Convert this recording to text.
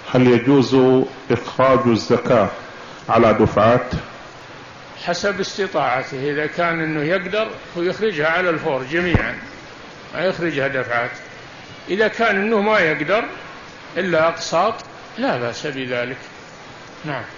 هل يجوز إخراج الزكاة على دفعات؟ حسب استطاعته، إذا كان أنه يقدر ويخرجها على الفور جميعا، ما يخرجها دفعات. إذا كان أنه ما يقدر إلا أقساط لا بأس بذلك. نعم.